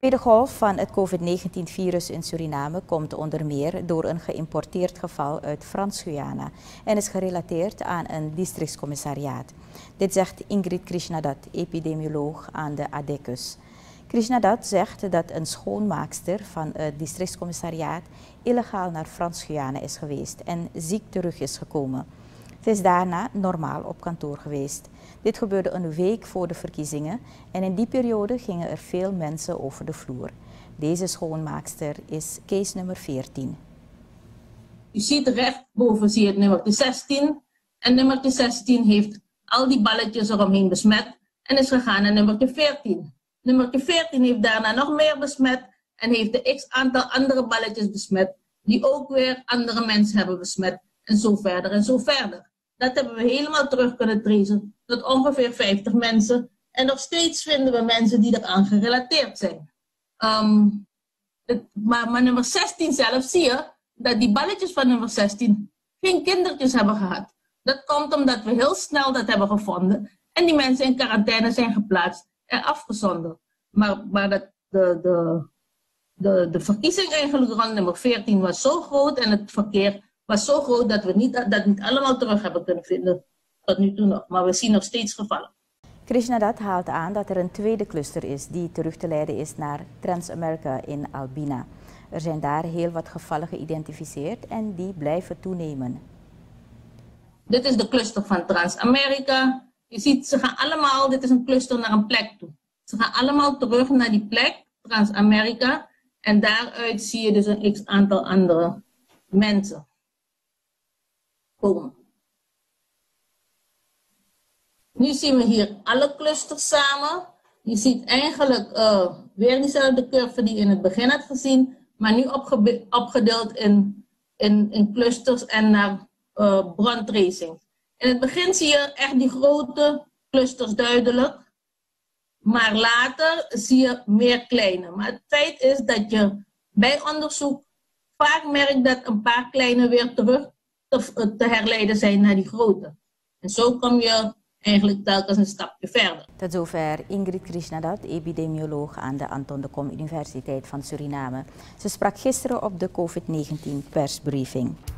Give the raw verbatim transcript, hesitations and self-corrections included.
De tweede golf van het COVID negentien-virus in Suriname komt onder meer door een geïmporteerd geval uit Frans-Guyana en is gerelateerd aan een districtscommissariaat. Dit zegt Ingrid Krishnadat, epidemioloog aan de Adecus. Krishnadat zegt dat een schoonmaakster van het districtscommissariaat illegaal naar Frans-Guyana is geweest en ziek terug is gekomen. Ze is daarna normaal op kantoor geweest. Dit gebeurde een week voor de verkiezingen en in die periode gingen er veel mensen over de vloer. Deze schoonmaakster is case nummer veertien. U ziet rechtboven zie je het nummertje zestien en nummertje zestien heeft al die balletjes eromheen besmet en is gegaan naar nummertje veertien. Nummertje veertien heeft daarna nog meer besmet en heeft de x aantal andere balletjes besmet die ook weer andere mensen hebben besmet en zo verder en zo verder. Dat hebben we helemaal terug kunnen tracen tot ongeveer vijftig mensen. En nog steeds vinden we mensen die eraan gerelateerd zijn. Um, het, maar, maar nummer zestien zelf zie je dat die balletjes van nummer zestien geen kindertjes hebben gehad. Dat komt omdat we heel snel dat hebben gevonden. En die mensen in quarantaine zijn geplaatst en afgezonderd. Maar, maar dat, de, de, de, de verkiezing eigenlijk rond nummer veertien was zo groot en het verkeer was zo groot dat we niet, dat niet allemaal terug hebben kunnen vinden tot nu toe nog. Maar we zien nog steeds gevallen. Krishnadat haalt aan dat er een tweede cluster is die terug te leiden is naar Transamerica in Albina. Er zijn daar heel wat gevallen geïdentificeerd en die blijven toenemen. Dit is de cluster van Transamerica. Je ziet, ze gaan allemaal, dit is een cluster naar een plek toe. Ze gaan allemaal terug naar die plek, Transamerica. En daaruit zie je dus een x aantal andere mensen komen. Nu zien we hier alle clusters samen. Je ziet eigenlijk uh, weer diezelfde curve die je in het begin had gezien, maar nu opge opgedeeld in, in, in clusters en naar uh, brontracing. In het begin zie je echt die grote clusters duidelijk, maar later zie je meer kleine. Maar het feit is dat je bij onderzoek vaak merkt dat een paar kleine weer terug te, te herleiden zijn naar die grote. En zo kom je eigenlijk telkens een stapje verder. Tot zover Ingrid Krishnadat, epidemioloog aan de Anton de Kom Universiteit van Suriname. Ze sprak gisteren op de COVID negentien persbriefing.